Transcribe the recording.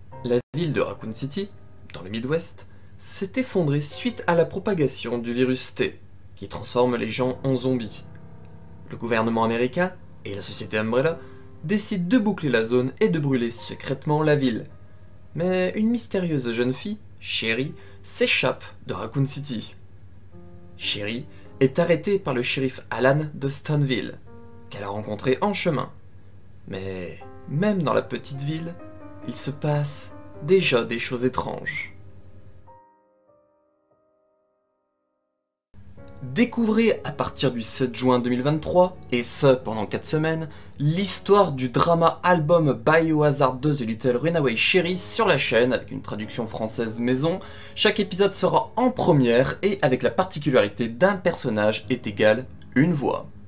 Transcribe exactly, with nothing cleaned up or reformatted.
La ville de Raccoon City, dans le Midwest, s'est effondrée suite à la propagation du virus T, qui transforme les gens en zombies. Le gouvernement américain et la société Umbrella décident de boucler la zone et de brûler secrètement la ville. Mais une mystérieuse jeune fille, Sherry, s'échappe de Raccoon City. Sherry est arrêtée par le shérif Alan de Stoneville, qu'elle a rencontré en chemin. Mais même dans la petite ville, il se passe déjà des choses étranges. Découvrez à partir du sept juin deux mille vingt-trois, et ce pendant quatre semaines, l'histoire du drama album Biohazard deux The Little Runaway Sherry sur la chaîne avec une traduction française maison. Chaque épisode sera en première et avec la particularité d'un personnage est égal une voix.